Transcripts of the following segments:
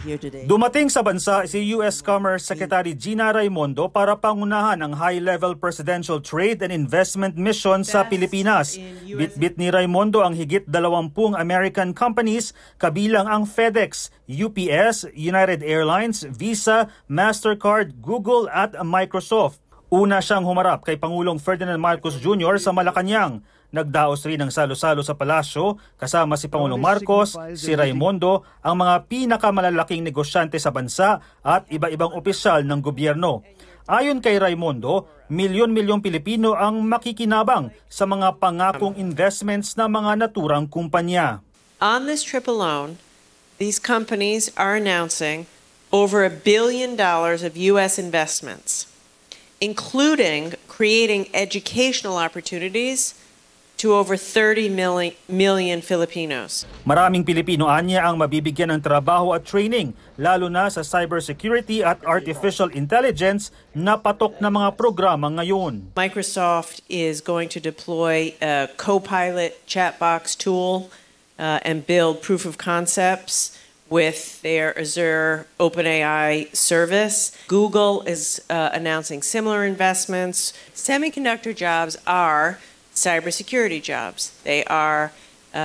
here today. Dumating sa bansa si U.S. Commerce Secretary Gina Raimondo para pangunahan ang high-level presidential trade and investment mission sa Pilipinas. Bitbit ni Raimondo ang higit 20 American companies kabilang ang FedEx, UPS, United Airlines, Visa, Mastercard, Google at Microsoft. Una siyang humarap kay Pangulong Ferdinand Marcos Jr. sa Malacanang. Nagdaos rin ng salo-salo sa palasyo kasama si Pangulong Marcos, si Raimondo, ang mga pinakamalalaking negosyante sa bansa at iba-ibang opisyal ng gobyerno. Ayon kay Raimondo, milyon-milyong Pilipino ang makikinabang sa mga pangakong investments ng mga naturang kumpanya. On this trip alone, these companies are announcing over $1 billion of U.S. investments, including creating educational opportunities to over 30 million Filipinos. Maraming Pilipino anya ang mabibigyan ng trabaho at training, lalo na sa cybersecurity at artificial intelligence na patok na mga programa ngayon. Microsoft is going to deploy a Copilot chat box tool and build proof of concepts with their Azure OpenAI service. Google is announcing similar investments. Semiconductor jobs are cybersecurity jobs. They are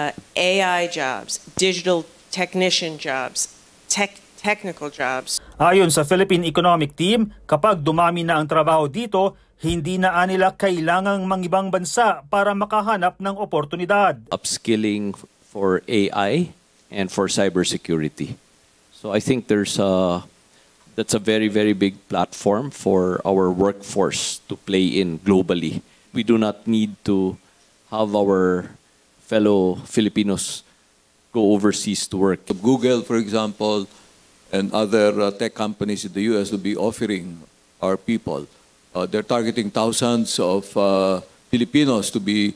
AI jobs, digital technician jobs, technical jobs. Ayon sa Philippine Economic Team, kapag dumami na ang trabaho dito, hindi na nila kailangang mangibang bansa para makahanap ng oportunidad. Upskilling for AI and for cybersecurity. So I think that's a very, very big platform for our workforce to play in globally. We do not need to have our fellow Filipinos go overseas to work. Google, for example, and other tech companies in the US will be offering our people. They're targeting thousands of Filipinos to be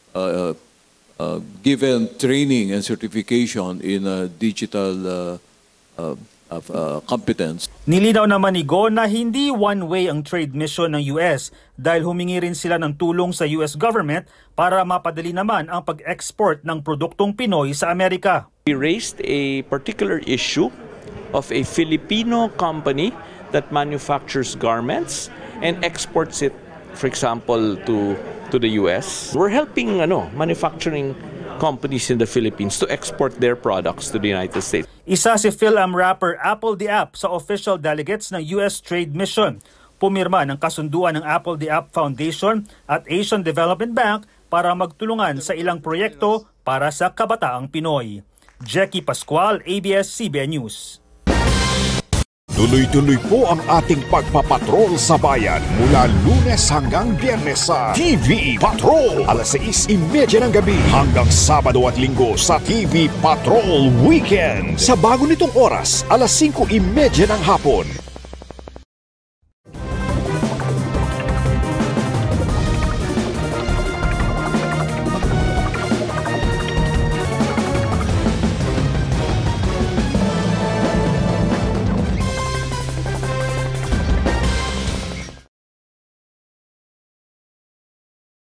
given training and certification in digital competence. Nilinaw naman ni Go na hindi one-way ang trade mission ng US dahil humingi rin sila ng tulong sa US government para mapadali naman ang pag-export ng produktong Pinoy sa Amerika. We raised a particular issue of a Filipino company that manufactures garments and exports it, for example, to the US. We're helping manufacturing companies in the Philippines to export their products to the United States. Isa si PhilAm rapper Apple the App sa official delegates ng US Trade Mission. Pumirma ng kasunduan ng Apple the App Foundation at Asian Development Bank para magtulungan sa ilang proyekto para sa kabataang Pinoy. Jackie Pascual, ABS-CBN News. Tuloy-tuloy po ang ating pagpapatrol sa bayan mula Lunes hanggang Biyernes sa TV Patrol. Alas 6:30 ng gabi hanggang Sabado at Linggo sa TV Patrol Weekend. Sa bago nitong oras, alas 5:30 ng hapon.